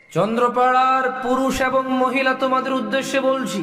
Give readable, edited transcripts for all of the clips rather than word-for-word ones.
চন্দ্রপাড়ার পুরুষ এবং মহিলা তোমাদের উদ্দেশ্যে বলছি,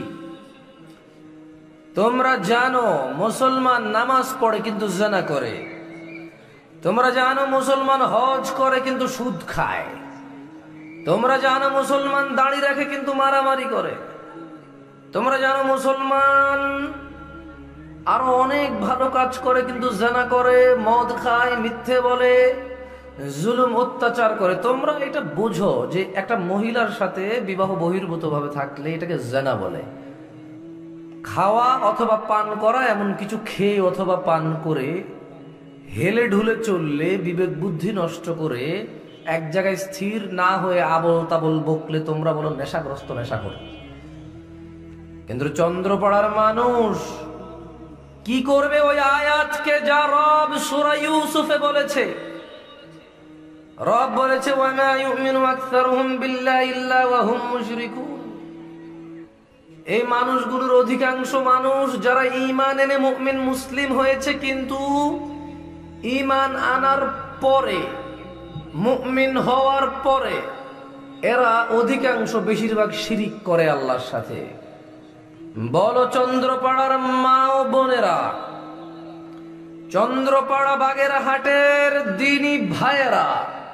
তোমরা জানো মুসলমান নামাজ পড়ে কিন্তু জিনা করে। তোমরা জানো মুসলমান হজ করে কিন্তু সুদ খায়। তোমরা জানো মুসলমান দাড়ি রাখে কিন্তু মারামারি করে। তোমরা জানো মুসলমান আরো অনেক ভালো কাজ করে কিন্তু জিনা করে, মদ খায়, মিথ্যে বলে, জুলুম অত্যাচার করে। তোমরা এটা বুঝো যে একটা মহিলার সাথে বিবাহ বহির্ভূত ভাবে থাকলে এটাকে জিনা বলে। খাওয়া অথবা পান করা, এমন কিছু খেয়ে অথবা পান করে হেলে ঢুলে চললে, বিবেক বুদ্ধি নষ্ট করে এক জায়গায় স্থির না হয়ে আবল তাবল বকলে তোমরা বলো নেশাগ্রস্ত, নেশা করে। কিন্তু চন্দ্রপাড়ার মানুষ কি করবে? ওই আয়াতকে যা রব সূরা ইউসুফে বলেছে, রব বলেছে ওয়ামা ইউমিনু আকসারুহুম বিল্লাহি ইল্লা ওয়া হুম মুশরিকুন। এই মানুষগুলোর অধিকাংশ মানুষ যারা ঈমান এনে মুমিন মুসলিম হয়েছে, কিন্তু ঈমান আনার পরে, মুমিন হওয়ার পরে এরা অধিকাংশ বেশিরভাগ শিরিক করে আল্লাহর সাথে। বলো চন্দ্রপাড়ার মা ও বোনেরা, চন্দ্রপাড়া বাগেরহাটের দ্বীনি ভাইয়েরা,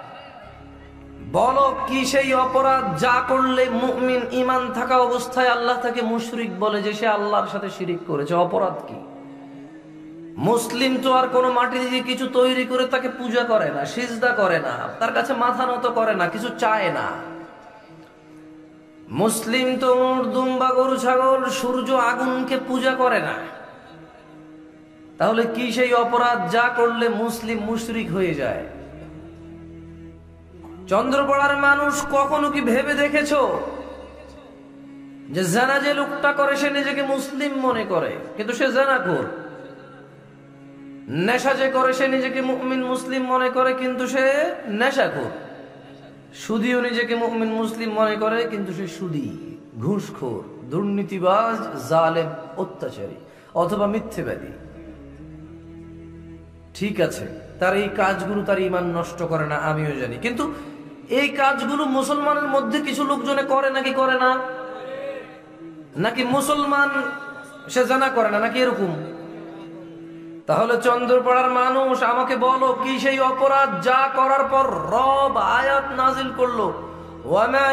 বলো কি সেই অপরাধ যা করলে মুমিন ঈমান থাকা অবস্থায় আল্লাহ তাকে মুশরিক বলে, যে সে আল্লাহর সাথে শিরিক করেছে? অপরাধ কি? মুসলিম তো আর কোনো মাটি দিয়ে কিছু তৈরি করে তাকে পূজা করে না, সিজদা করে না, তার কাছে মাথা নত করে না, কিছু চায় না। মুসলিম তো উট, দুম্বা, গরু, ছাগল, সূর্য, আগুনকে পূজা করে না। তাহলে কি সেই অপরাধ যা করলে মুসলিম মুশরিক হয়ে যায়? চন্দ্রপাড়ার মানুষ কখনো কি ভেবে দেখেছো যে জিনা যে লোকটা করে সে নিজেকে মুসলিম মনে করে কিন্তু সে জিনাখোর? নেশা যে করে সে নিজেকে মুমিন মুসলিম মনে করে কিন্তু সে নেশাখোর। সুদীও নিজেকে মুমিন মুসলিম মনে করে কিন্তু সে সুদী, ঘুষখোর, দুর্নীতিবাজ, জালেম, অত্যাচারী অথবা মিথ্যেবাদী। ঠিক আছে, তার এই কাজগুলো তার ঈমান নষ্ট করে না, আমিও জানি, কিন্তু এই কাজগুলো মুসলমানের মধ্যে কিছু লোকজনে করে নাকি করে না? নাকি মুসলমান সে জানা করে না, নাকি এরকম? তাহলে চন্দ্রপাড়ার মানুষ আমাকে বলো কি সেই অপরাধ যা করার পর রব আয়াত নাজিল করলো ওয়ামা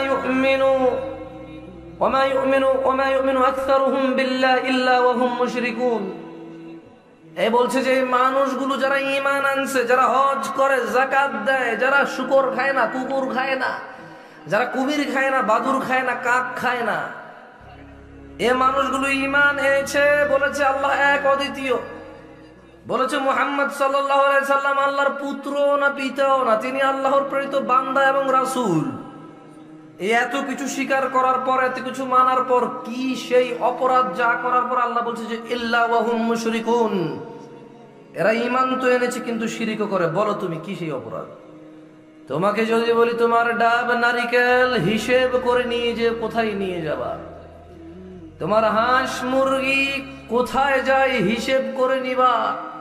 ইউমিনু আকসারুহুম বিল্লাহি ইল্লা ওয়া হুম মুশরিকুন। এই বলছে যে মানুষগুলো যারা ঈমান আনছে, যারা হজ করে, যাকাত দেয়, যারা শুকর খায় না, কুকুর খায় না, যারা কুমির খায় না, বাদুর খায় না, কাক খায় না, এ মানুষগুলো ঈমান এনেছে, বলেছে আল্লাহ এক, অদ্বিতীয়, বলেছে মুহাম্মদ সাল্লাল্লাহু আলাইহি সাল্লাম আল্লাহর পুত্র না পিতাও না, তিনি আল্লাহর প্রেরিত বান্দা এবং রাসূল। এই এত কিছু স্বীকার করার পর, এত কিছু মানার পর কি সেই অপরাধ যা করার পর আল্লাহ বলছে যে ইল্লা ওয়া হুম মুশরিকুন, এরা ঈমান তো এনেছে কিন্তু শিরিকও করে। বলো তুমি কি সেই অপরাধ? তোমাকে যদি বলি তোমার ডাব নারিকেল হিসেব করে নিয়ে যে কোথায় নিয়ে যাবা, তোমার হাঁস মুরগি কোথায় যায় হিসেব করে নিবা,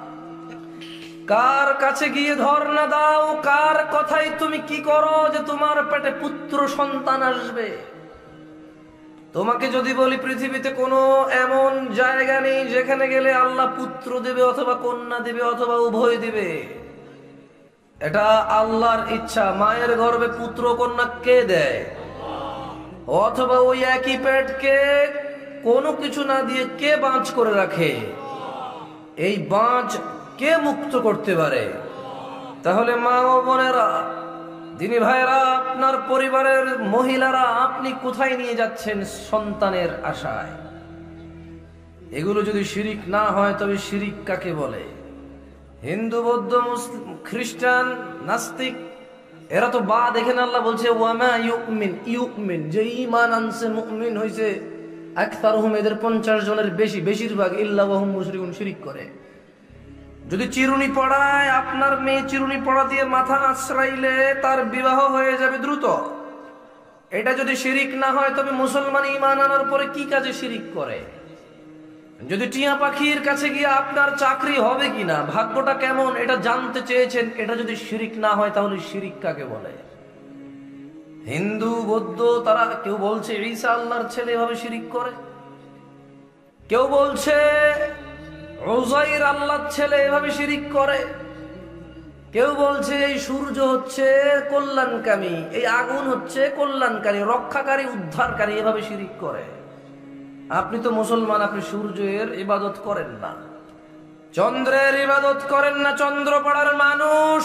কার কাছে গিয়ে ধর্ণা দাও, কার কথাই তুমি কি করো যে তোমার পেটে পুত্র সন্তান আসবে। তোমাকে যদি বলি পৃথিবীতে কোনো এমন জায়গা নেই যেখানে গেলে আল্লাহ পুত্র দেবে অথবা কন্যা দেবে অথবা উভয় দিবে, এটা আল্লাহর ইচ্ছা। মায়ের গর্ভে পুত্র কন্যা কে দেয়? অথবা ওই একই পেটকে কোনো কিছু না দিয়ে কে বাঁচ করে রাখে? এই বাঁচ কে মুক্ত করতে পারে? তাহলে মা ও বোনেরা, দিনী ভাইরা, আপনার পরিবারের মহিলারা, আপনি কোথায় নিয়ে যাচ্ছেন সন্তানের আশায়? এগুলো যদি শিরিক না হয় তবে শিরিক কাকে বলে? হিন্দু, বৌদ্ধ, মুসলিম, খ্রিস্টান, নাস্তিক, এরা তো বা দেখেন আল্লাহ বলছে ওয়ামা ইউমিন, যে ঈমান আনছে, মুমিন হইছে, আকসারুহুম, এদের 50 জনের বেশি, বেশিরভাগ ইল্লা ওয়া হুম মুশরিকুন, শিরিক করে। যদি চিরুনি পড়ায়, আপনার মেয়ে চিরুনি পড়া দিয়ে মাথা আশ্রাইলে তার বিবাহ হয়ে যাবে দ্রুত। এটা যদি শিরিক না হয় তবে মুসলমান ঈমান আনার পরে কি কাজে শিরিক করে? যদি টিয়া পাখির কাছে গিয়ে আপনার চাকরি হবে কিনা, ভাগ্যটা কেমন, এটা জানতে চেয়েছেন, এটা যদি শিরিক না হয় তাহলে শিরিক কাকে বলে? হিন্দু বৌদ্ধ তারা কেউ বলছে ঈসা আল্লাহর ছেলে, এভাবে শিরিক করে। কেউ বলছে উযাইর আল্লাহর ছেলে, এভাবে শিরিক করে। কেউ বলছে এই সূর্য হচ্ছে কল্যাণকামী, এই আগুন হচ্ছে কল্যাণকারী, রক্ষাকারী, উদ্ধারকারী, এভাবে শিরিক করে। আপনি তো মুসলমান, আপনি সূর্যের ইবাদত করেন না, চন্দ্রের ইবাদত করেন না, চন্দ্রপাড়ার মানুষ।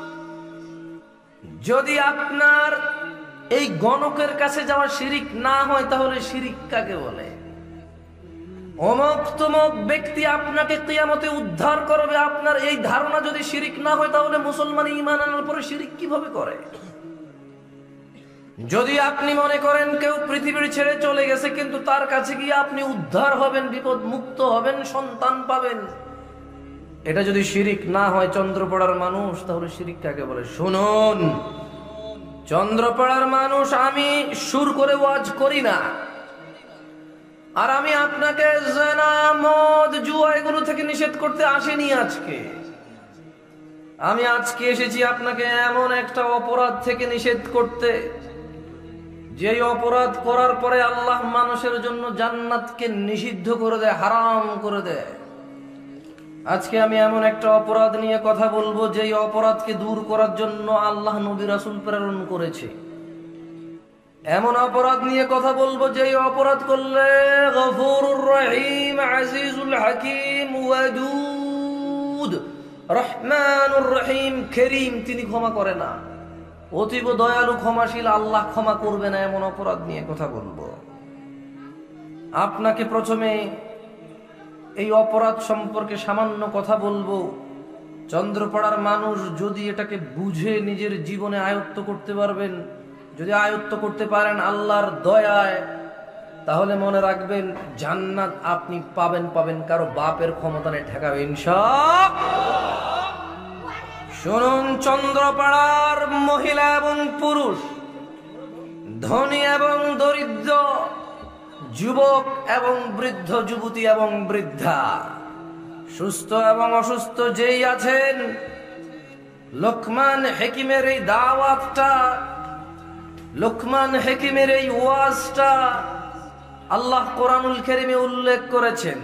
যদি আপনার এই গণকের কাছে যাওয়া শিরিক না হয়, তাহলে শিরিক কাকে বলে? অমুক তমুক ব্যক্তি আপনাকে কিয়ামতে উদ্ধার করবে, আপনার এই ধারণা যদি শিরিক না হয়, তাহলে মুসলমান ঈমান আনার পরে শিরিক কিভাবে করে? যদি আপনি মনে করেন কেউ পৃথিবীর ছেড়ে চলে গেছে, কিন্তু তার কাছে গিয়ে আপনি উদ্ধার হবেন, বিপদ মুক্ত হবেন, সন্তান পাবেন, এটা যদি শিরিক না হয় চন্দ্রপাড়ার মানুষ, তাহলে শিরিক কাকে বলে? শুনুন, চন্দ্রপাড়ার মানুষ, আমি সুর করে ওয়াজ করি না, আর আমি আপনাকে জিনা, মদ, জুয়া এগুলো থেকে নিষেধ করতে আসিনি। আমি আজকে এসেছি আপনাকে এমন একটা অপরাধ থেকে নিষেধ করতে, যেই অপরাধ করার পরে আল্লাহ মানুষের জন্য জান্নাতকে নিষিদ্ধ করে দেয়, হারাম করে দেয়। আজকে আমি এমন একটা অপরাধ নিয়ে কথা বলবো, যেই অপরাধকে দূর করার জন্য আল্লাহ নবী রাসূল প্রেরণ করেছে। এমন অপরাধ নিয়ে কথা বলবো, যেই অপরাধ করলে গফুরুর রহিম, আজিজুল হাকিম, ওয়াদুদ, রহমানুর রহিম, করিম, তিনি ক্ষমা করে না, অতীব দয়ালু, ক্ষমাশীল, আল্লাহ ক্ষমা করবে না, এমন অপরাধ নিয়ে কথা বলবো। আপনাকে প্রথমে এই অপরাধ সম্পর্কে সামান্য কথা বলবো। চন্দ্রপাড়ার মানুষ যদি এটাকে বুঝে নিজের জীবনে আয়ত্ত করতে পারবেন, যদি আয়ত্ত করতে পারেন আল্লাহর দয়ায়, তাহলে মনে রাখবেন জান্নাত আপনি পাবেন, কারো বাপের ক্ষমতা নেই ঠেকাবে ইনশাআল্লাহ। শুনুন, চন্দ্রপাড়ার মহিলা এবং পুরুষ, ধনী এবং দরিদ্র, যুবক এবং বৃদ্ধ, যুবতী এবং বৃদ্ধা, সুস্থ এবং অসুস্থ যেই আছেন, লোকমান হাকিমের এই দাওয়াতটা, লোকমান হাকিমের এই ওয়াজটা আল্লাহ কোরআনুল কারীমে উল্লেখ করেছেন।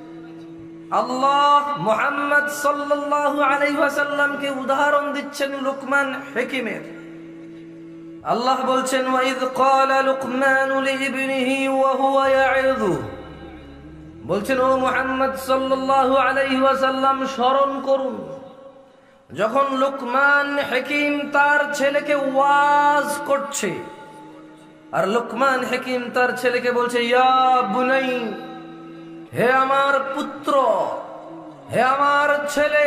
আল্লাহ মুহাম্মদ সাল্লাল্লাহু আলাইহি ওয়াসাল্লামকে উদাহরণ দিচ্ছেন লোকমান হাকিমের। আল্লাহ বলছেন, ওয়াইদ ক্বালা লুকমানু লিইবনিহি ওয়া হুয়া ইয়াইযু, বলছেন ও মুহাম্মদ সাল্লাল্লাহু আলাইহি ওয়াসাল্লাম স্মরণ করুন, যখন লোকমান হাকিম তার ছেলেকে ওয়াজ করছে, আর লোকমান হাকিম তার ছেলেকে বলছে, ইয়া বুনাই, হে আমার পুত্র, হে আমার ছেলে,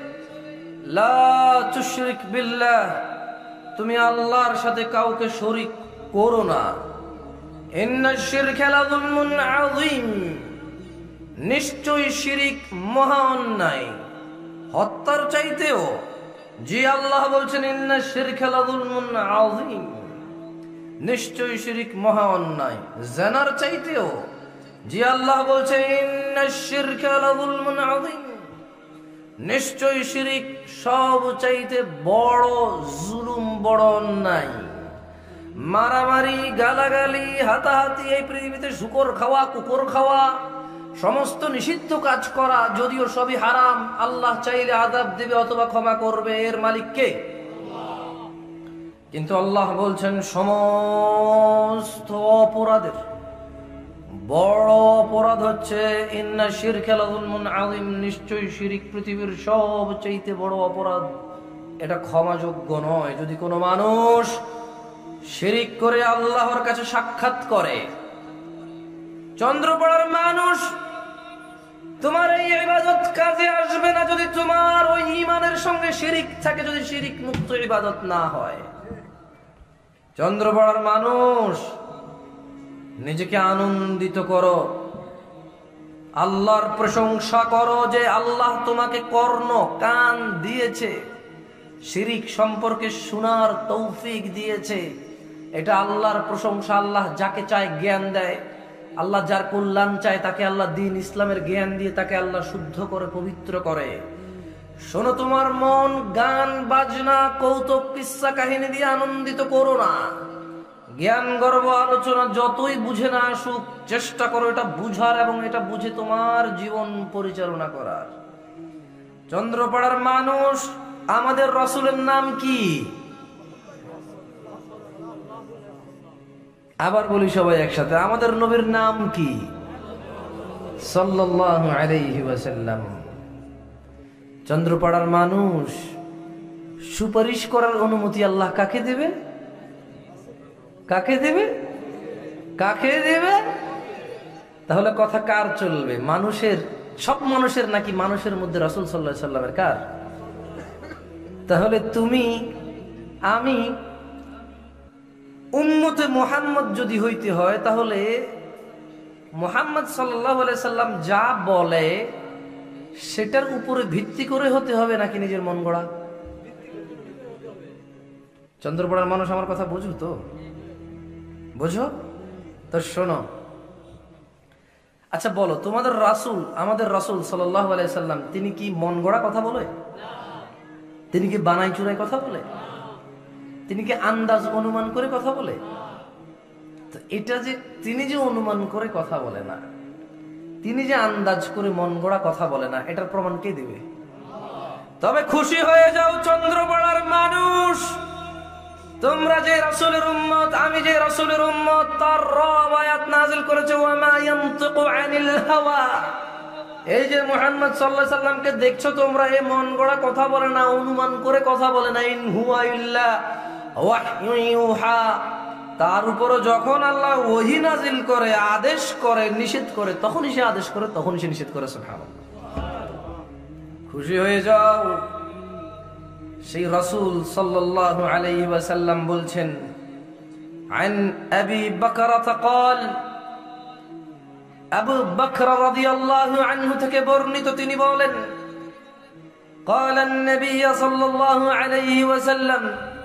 লা তুশরিক বিল্লাহ, তুমি আল্লাহর সাথে কাউকে শরীক করো না। ইন্নাশ শিরকা লাযুলমুন আযীম, নিশ্চয়ই শিরিক মহা অন্যায়, হত্যার চাইতেও। জি আল্লাহ বলছেন, ইন্নাশ শিরকা লাযুলমুন আযীম, নিশ্চয়ই শিরিক মহা অন্যায়, জিনার চাইতেও। জি আল্লাহ বলছেন, ইন্নাশ শিরকা লাযুলমুন আযীম, নিশ্চয়ই শিরিক সব চাইতে বড় জুলুম, বড় অন্যায়। মারামারি, গালাগালি, হাতাহাতি, এই পৃথিবীতে শুকর খাওয়া, কুকুর খাওয়া, সমস্ত নিষিদ্ধ কাজ করা, যদিও সবই হারাম, আল্লাহ চাইলে আযাব দিবে অথবা ক্ষমা করবে, এর মালিক কে? কিন্তু আল্লাহ বলছেন সমস্ত অপরাধের বড় অপরাধ হচ্ছে ইন্না শিরকা লাযুলমুন আযীম, নিশ্চয়ই শিরিক পৃথিবীর সবচেয়ে বড় অপরাধ, এটা ক্ষমাযোগ্য নয়। যদি কোনো মানুষ শিরিক করে আল্লাহর কাছে সাক্ষাৎ করে, চন্দ্রপাড়ার মানুষ, তোমার এই ইবাদত কাজে আসবে না যদি তোমার ওই ঈমানের সঙ্গে শিরিক থাকে, যদি শিরিক মুক্ত ইবাদত না হয়। চন্দ্রপাড়ার মানুষ, নিজেকে আনন্দিত করো, আল্লাহর প্রশংসা করো যে আল্লাহ তোমাকে কর্ণ, কান দিয়েছে, শিরিক সম্পর্কে শোনার তৌফিক দিয়েছে, এটা আল্লাহর প্রশংসা। আল্লাহ যাকে চায় জ্ঞান দেয়, আল্লাহ যার কল্যাণ চায় তাকে আল্লাহ দ্বীন ইসলামের জ্ঞান দিয়ে তাকে আল্লাহ শুদ্ধ করে, পবিত্র করে। শোনো, তোমার মন গান বাজনা, কৌতুক, কিস্সা কাহিনী দিয়ে আনন্দিত করো না। জ্ঞান গর্ব আলোচনা যতই বুঝে না আসুক, চেষ্টা করো এটা বুঝার এবং এটা বুঝে তোমার জীবন পরিচালনা করার। চন্দ্রপাড়ার মানুষ, আমাদের রাসূলের নাম কি? আবার বলি সবাই একসাথে, আমাদের নবীর নাম কি? সাল্লাল্লাহু আলাইহি ওয়াসাল্লাম। চন্দ্রপাড়ার মানুষ, সুপারিশ করার অনুমতি আল্লাহ কাকে দেবে? কাকে দেবে? কাকে দেবে? তাহলে কথা কার চলবে? মানুষের, সব মানুষের নাকি মানুষের মধ্যে রাসূল সাল্লাল্লাহু আলাইহি ওয়াসাল্লামের? কার? তাহলে তুমি আমি উম্মতে মুহাম্মদ যদি হইতে হয়, তাহলে মুহাম্মদ সাল্লাল্লাহু আলাইহি সাল্লাম যা বলে সেটার উপরে ভিত্তি করে হতে হবে নাকি নিজের মন গড়া? চন্দ্রপাড়ার মানুষ আমার কথা বুঝো তো? বুঝো তো? শোনো, আচ্ছা বলো, তোমাদের রাসূল, আমাদের রাসূল সাল্লাল্লাহু আলাইহি সাল্লাম, তিনি কি মন গড়া কথা বলে? তিনি কি বানাই চুরাই কথা বলে? তিনি কি আন্দাজ অনুমান করে কথা বলে? তো এটা যে তিনি যে অনুমান করে কথা বলে না, তিনি যে আন্দাজ করে মন গড়া কথা বলে না, এটার প্রমাণ কে দিবে? তবে খুশি হয়ে যাও চন্দ্রপাড়ার মানুষ, তোমরা যে রাসূলের উম্মত, আমি যে রাসূলের উম্মত, তার রব আয়াত নাযিল করেছে, ওয়া মা ইয়ানতিকু আনিল হাওয়া। এই যে মুহাম্মদ সাল্লাল্লাহু আলাইহি সাল্লামকে দেখছো তোমরা, এই মন গড়া কথা বলে না, অনুমান করে কথা বলে না। ইন হুয়া ইল্লা ওয়াহয়ু ইউহা। তার উপরে যখন আল্লাহ ওহী নাযিল করে, আদেশ করে, নিষেধ করে, তখনই সে আদেশ করে, তখনই সে নিষেধ করে। সুবহানাল্লাহ। খুশি হয়ে যাও। সেই রাসূল সাল্লাল্লাহু আলাইহি ওয়াসাল্লাম বলছেন, আন আবি বকরহ قال, আবু বকর রাদিয়াল্লাহু আনহু থেকে বর্ণিত, তিনি বলেন, قال النبي صلى الله عليه وسلم,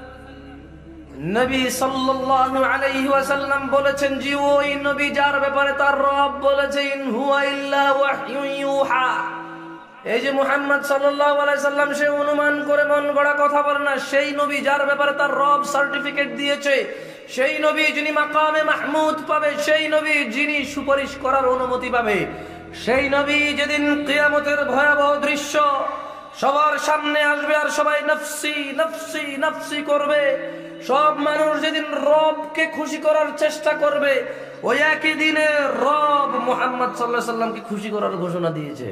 নবী সাল্লাল্লাহু আলাইহি ওয়াসাল্লাম বলেছেন, জি ওই নবী যার ব্যাপারে তার রব বলেছে, ইন হুয়া ইল্লা ওয়াহয়ু ইউহা। এই যে মুহাম্মদ সাল্লাল্লাহু আলাইহি সাল্লাম, সে অনুমান করে মন গড়া কথা বলে না। সেই নবী যার ব্যাপারে তার রব সার্টিফিকেট দিয়েছে, সেই নবী যিনি মাকামে মাহমুদ পাবে, সেই নবী যিনি সুপারিশ করার অনুমতি পাবে, সেই নবী যেদিন কিয়ামতের ভয়াবহ দৃশ্য সবার সামনে আসবে আর সবাই নফসি নফসি নফসি করবে, সব মানুষ যেদিন রবকে খুশি করার চেষ্টা করবে, ওই একই দিনে রব মুহাম্মদ সাল্লাল্লাহু আলাইহি সাল্লামকে খুশি করার ঘোষণা দিয়েছে।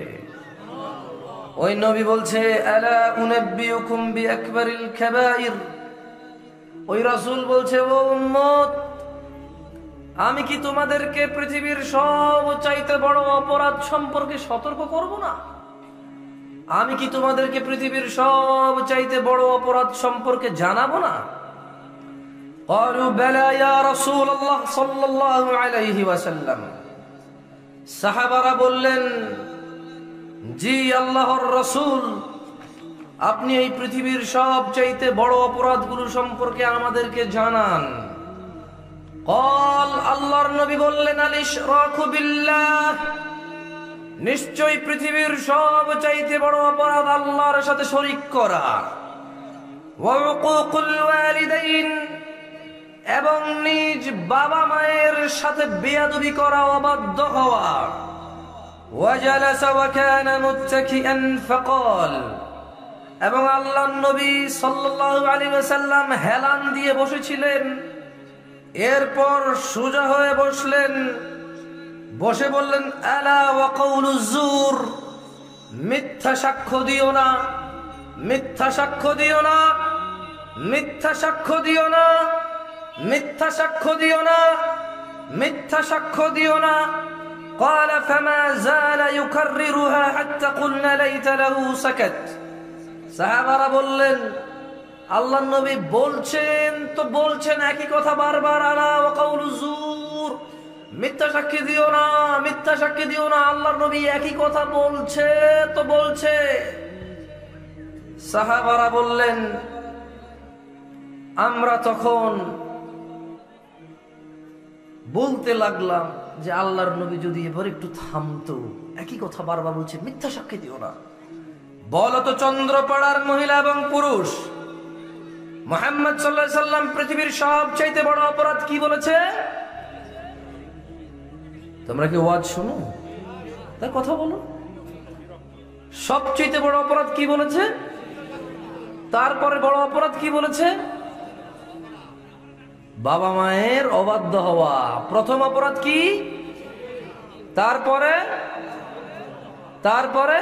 ওই নবী বলছে, আলা উনাব্বিউকুম বিআকবারিল কাবাইর। ওই রাসূল বলছে, ও উম্মত, আমি কি তোমাদেরকে পৃথিবীর সবচাইতে বড় অপরাধ সম্পর্কে সতর্ক করব না? আমি কি তোমাদেরকে পৃথিবীর সবচাইতে বড় অপরাধ সম্পর্কে জানাবো না? ক্বালু বালা ইয়া রাসূলুল্লাহ সাল্লাল্লাহু আলাইহি ওয়াসাল্লাম। সাহাবারা বললেন, জি আল্লাহর রাসূল, আপনি এই পৃথিবীর সবচাইতে বড় অপরাধগুলো সম্পর্কে আমাদেরকে জানান। ক্বাল, আল্লাহর নবী বললেন, আল ইশরাকু বিল্লাহ, নিশ্চয়ই পৃথিবীর সবচাইতে বড় অপরাধ আল্লাহর সাথে শরীক করা। ওয়া উকুকুল ওয়ালিদাইন, এবং নিজ বাবা মায়ের সাথে বেয়াদবি করা, অবাধ্য হওয়া। وجلس وكان متكئا فقال, এবং আল্লাহর নবী সাল্লাল্লাহু আলাইহি ওয়াসাল্লাম হেলান দিয়ে বসেছিলেন, এরপর সোজা হয়ে বসলেন, বসে বললেন, আলা ওয়া কাউলুজ জুর, মিথ্যা সাক্ষ্য দিও না, মিথ্যা সাক্ষ্য দিও না, মিথ্যা সাক্ষ্য দিও না, মিথ্যা সাক্ষ্য দিও না, মিথ্যা সাক্ষ্য দিও না। قال فما زال يكررها حتى قلنا ليت له سكت। সাহাবারা বললেন, আল্লাহর নবী বলছেন তো বলছেন একই কথা বারবার, আলা ওয়া কাউলুজ জুর, মিথ্যা সাক্ষী দিও না, মিথ্যা সাক্ষী দিও না। আল্লাহর নবী একই কথা বলছে তো বলছে। সাহাবারা বললেন, আমরা তখন বলতে লাগলাম যে আল্লাহর নবী যদি এবার একটু থামতো, একই কথা বারবার বলছে, মিথ্যা সাক্ষী দিও না। বলো তো চন্দ্রপাড়ার মহিলা এবং পুরুষ, মুহাম্মদ সাল্লাল্লাহু আলাইহি সাল্লাম পৃথিবীর সবচাইতে বড় অপরাধ কি বলেছে? তোমরা কি ওয়াজ শোনো? তার কথা বলো। সবচাইতে বড় অপরাধ কি বলেছে? তারপরে বড় অপরাধ কি বলেছে? বাবা মায়ের অবাধ্য হওয়া প্রথম অপরাধ কি? তারপরে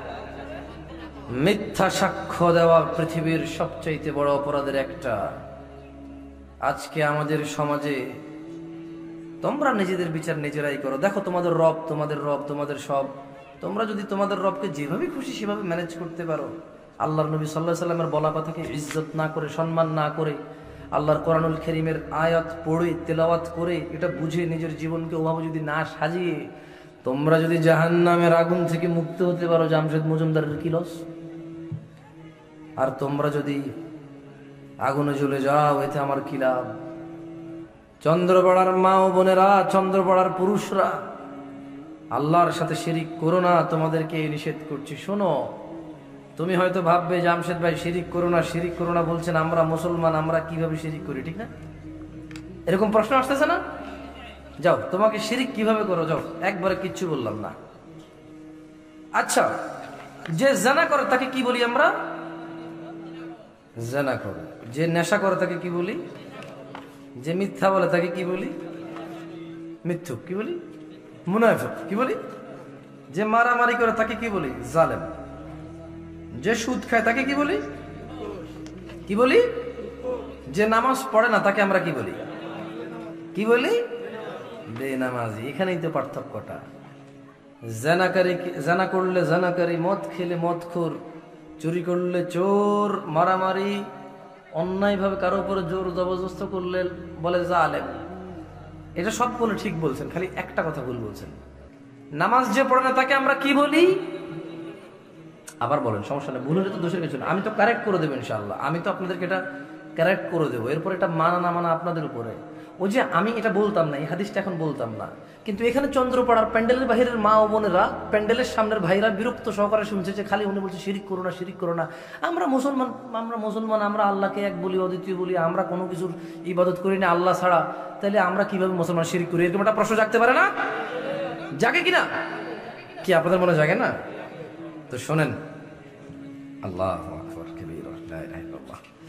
মিথ্যা সাক্ষ্য দেওয়া পৃথিবীর সবচাইতে বড় অপরাধের একটা। আজকে আমাদের সমাজে তোমরা নিজেদের বিচার নিজেরাই করো। দেখো তোমাদের রব তোমাদের সব। তোমরা যদি তোমাদের রবকে যেভাবে খুশি সেভাবে ম্যানেজ করতে পারো, আল্লাহর নবী সাল্লাল্লাহু আলাইহি সাল্লামের বলা কথাকে ইজ্জত না করে, সম্মান না করে, আল্লাহর কোরআনুল কারীমের আয়াত পড়ে তেলাওয়াত করে এটা বুঝে নিজের জীবনকে ওভাবে যদি না সাজিয়ে তোমরা যদি জাহান্নামের আগুন থেকে মুক্ত হতে পারো, জামশেদ মজুমদারের কি লস? আর তোমরা যদি আগুনে জ্বলে যাও, এতে আমার কি লাভ? চন্দ্রপাড়ার মা ও বোনেরা, চন্দ্রপাড়ার পুরুষরা, আল্লাহর সাথে শিরিক করো না, তোমাদেরকে নিষেধ করছি। শোনো, তুমি হয়তো ভাববে জামশেদ ভাই শিরিক করো না বলছেন, আমরা মুসলমান, আমরা কিভাবে শিরিক করি, ঠিক না? এরকম প্রশ্ন আসতেছে না? যাও, তোমাকে শিরিক কিভাবে করো, যাও, একবারে কিচ্ছু বললাম না। আচ্ছা, যে জানা করে তাকে কি বলি আমরা? জানা করে। যে নেশা করে তাকে কি বলি? যে মিথ্যা বলে তাকে কি বলি? মিথ্যুক। কি বলি? মুনাফিক। কি বলি? যে মারামারি করে তাকে কি বলি? জালেম। যে সুদ খায় তাকে কি বলি? কি বলি? যে নামাজ পড়ে না তাকে আমরা কি বলি? কি বলি? বেনামাজি। এখানেই তো পার্থক্যটা। জানা করলে জানাকারী, মদ খেলে মদখোর, চুরি করলে চোর, মারামারি, অন্যায়ভাবে কারো উপরে জোর জবরদস্ত করলে বলে জালেম। এটা সব বলে ঠিক বলছেন, খালি একটা কথা ভুল বলছেন। নামাজ যে পড়ে না তাকে আমরা কি বলি? আবার বলেন, সমস্যা নেই, ভুল হলে তো দোষের কিছু না, আমি তো কারেক্ট করে দেবো ইনশাআল্লাহ। আমি তো আপনাদেরকে এটা কারেক্ট করে দেবো। এরপর এটা মানা না মানা আপনাদের উপরে। ওই যে আমি এটা বলতাম না, এই হাদিসটা এখন বলতাম না, কিন্তু এখানে চন্দ্রপাড়ার প্যান্ডেলের বাহিরের মা ও বোনেরা, প্যান্ডেলের সামনের ভাইরা বিরক্ত সহকারে শুনছে যে খালি উনি বলছে শিরিক করো না। আমরা মুসলমান, আমরা আল্লাহকে এক বলি, অদ্বিতীয় বলি, আমরা কোনো কিছুর ইবাদত করি না আল্লাহ ছাড়া। তাহলে আমরা কিভাবে মুসলমান শিরিক করি? এরকম একটা প্রশ্ন জাগতে পারে না? জাগে কিনা? কি আপনাদের মনে জাগে না? তো শোনেন, আল্লাহু আকবার, কাবীরা, লা ইলাহা ইল্লাল্লাহ।